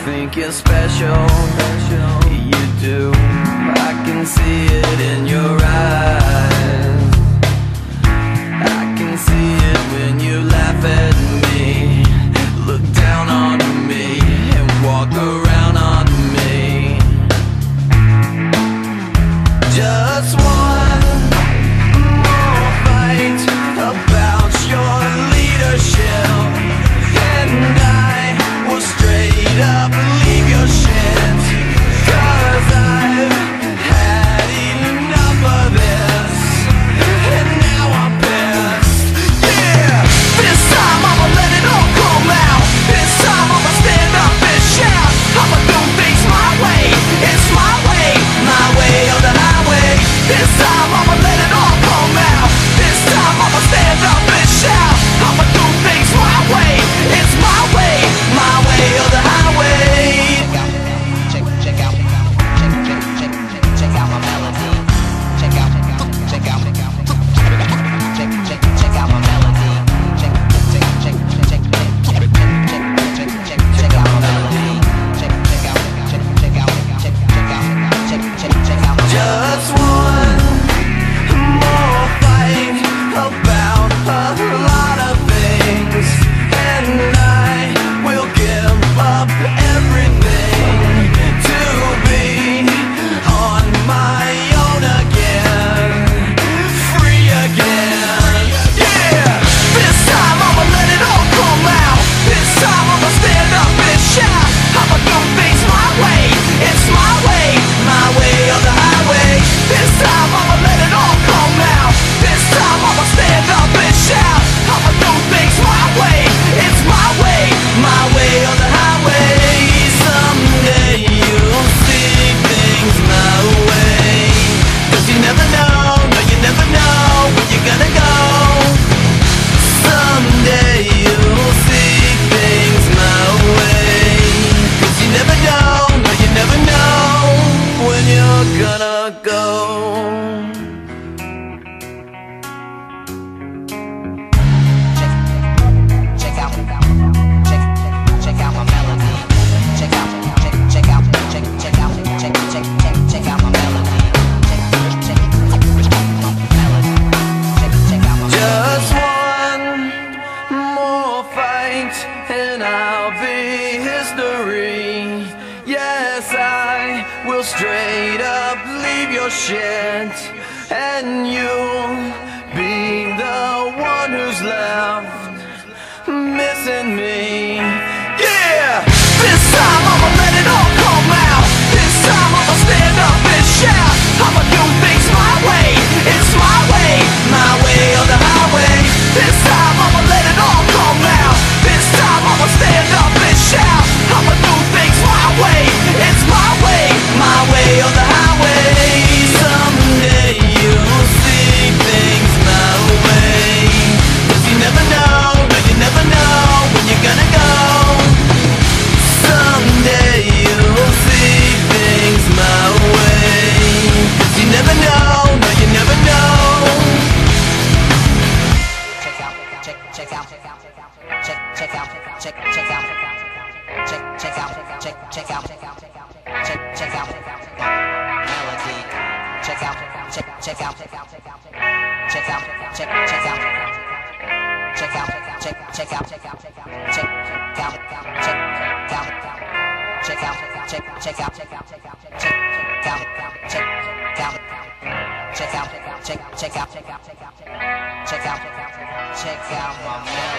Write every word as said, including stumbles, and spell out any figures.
think you're special, you do. I can see it in your eyes. I can see it when you laugh at me, look down on me, and walk around on me. Just one more fight about your leadership, and I will straight up leave your shit. Cause I've had enough of this, and now I'm pissed. Yeah, this time I'ma let it all come out. This time I'ma stand up and shout. I'ma do things my way, it's my way, my way or the highway. This time I'ma let it all come out. This time I'ma stand up and shout. I'ma do things my way, it's my way, my way or the highway. Check out, check out, check, check, check, check, check out my melody. Check out, check out, check out, check, check, check out my melody. Check, check, check, check, check, check, check, check, check, check out my melody. Check, check out, check, check out, check, check out, check, check, check out my melody. Just one more fight about a lot of things, and I will give up everything to be on my own again, free again. Yeah, this time I'ma let it all come out. This time I'ma stand up and shout. I'ma do things my way, it's my way, my way or the highway. This time I'ma let it all come out. This time I'ma stand up and shout. I'ma do things my way, it's my way, my way or the highway. Someday you'll see things my way. Cause you never know, no you never know where you're gonna go. Someday you'll see things my way. Cause you never know, no you never know when you're gonna go. Check out, check, check out my melody. Check out, check, check out, check, check out, check, check, check, check out my melody. Check, check, check out my melody. Check, check out my melody. Just one more fight, and I'll be history. Yes, I will straight up leave your shit, and you'll be the one who's left missing me. Yeah, this time I'ma let it all come out. This time I'ma stand up and shout. I'ma do things my way, it's my way, my way or the highway. This time I'ma let it all come out. This time I'ma stand up and shout. I'ma do things my way, it's my way, my way or the highway. Someday you'll see things my way. Cause you never know, no you never know when you're gonna go. Someday you'll see things my way. Cause you never know, no you never know. Check out, check, check out, check, check out, check, check out, check, check out, check, check out, check, check out melody. Check out, check, check out, check out, check out, check, check out, check, check out, check out, check, check out, check out, check out, check, check out, check, check out, check, check out, check out, check out, check, check out, check, check out, check out, check, check out, check out, check out, check out, check out my melody.